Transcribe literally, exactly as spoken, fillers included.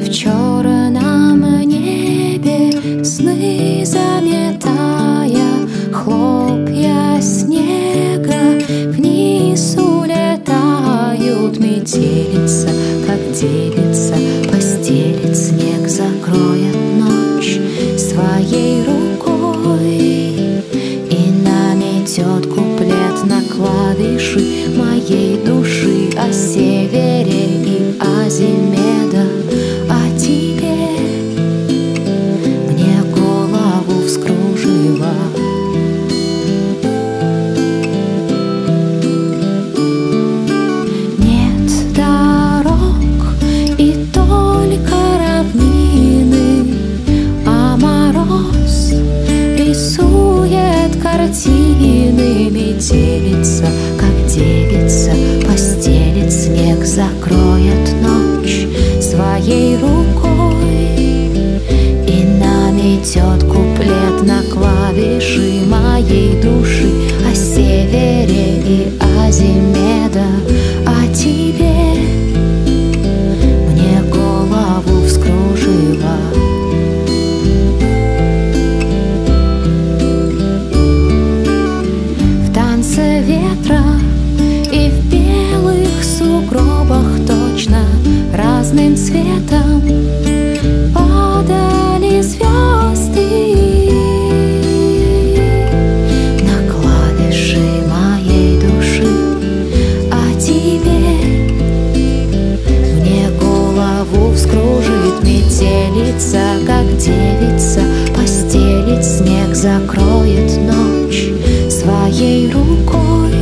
в черном небе, сны заметая хлопья снега, вниз улетают метелица, как девица постелит снег, закроет ночь своей рукой и наметет куплет на клавиши моей души о севере и о зиме, да о тебе. Мне голову вскружила. Нет дорог и только равнины, а мороз рисует картины. Метелица, как девица, постелит снег, закроет ночь своей рукой и наметет куплет на клавиши моей души о севере и о зиме, да о тебе. Мне голову вскружила. В танце ветра и в белых сугробах точно разным цветом падали звезды на клавиши моей души о тебе. Мне голову вскружит метелица, как девица постелит снег, закроет ночь своей рукой